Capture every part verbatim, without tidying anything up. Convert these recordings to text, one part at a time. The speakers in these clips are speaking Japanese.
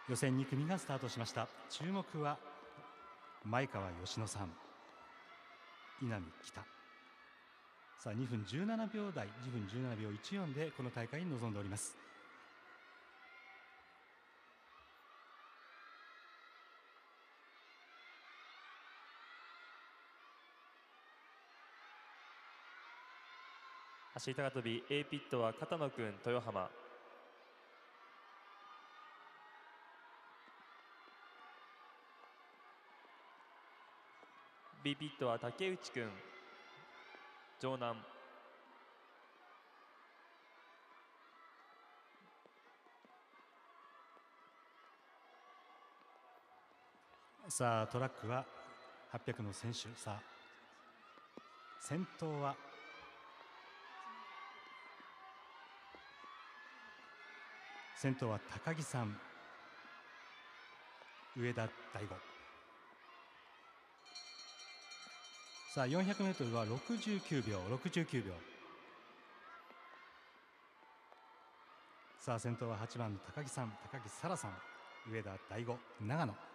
予選に組がスタートしました。注目は前川佳乃さん、稲見北。さあにふんじゅうななびょう台、にふんじゅうななびょういちよんでこの大会に臨んでおります。 走り高跳び A ピットは片野君、豊浜。B ピットは竹内君、城南。 さあトラックははっぴゃくの選手。さあ先頭は先頭は高木さん、上田大吾。さあ よんひゃくメートル はろくじゅうきゅうびょうろくじゅうきゅうびょう。さあ先頭ははちばんの高木さん、高木沙羅さん、上田大吾、長野。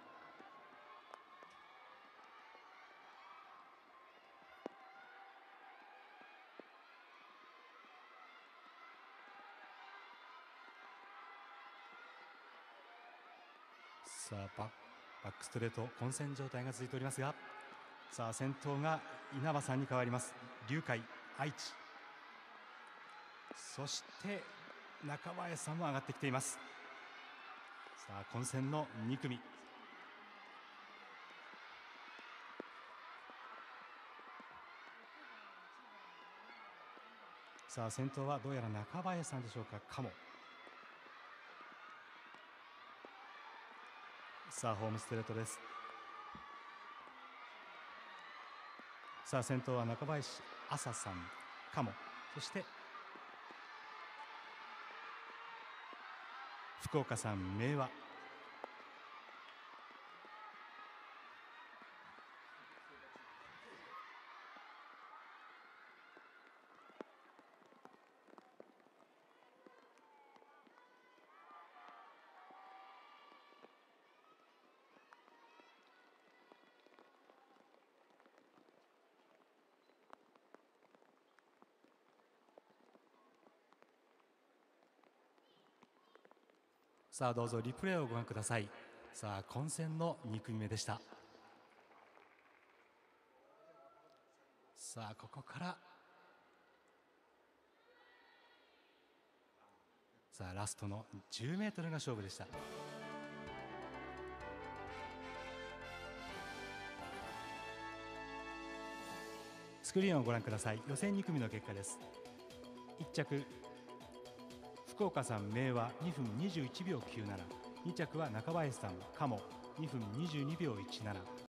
さあババックストレート混戦状態が続いておりますが、さあ先頭が稲葉さんに変わります。龍海、愛知。そして中林さんも上がってきています。さあ混戦のに組。さあ先頭はどうやら中林さんでしょうか。かも。さあホームストレートです。さあ先頭は中林朝さん、かも。そして福岡さん、明和。さあどうぞリプレイをご覧ください。さあ混戦のに組目でした。さあここからさあラストのじゅうメートルが勝負でした。スクリーンをご覧ください。予選に組の結果です。いっ着福岡さん、明和にふんにじゅういちびょうきゅうなな。に着は中林さん、かもにふんにじゅうにびょういちなな。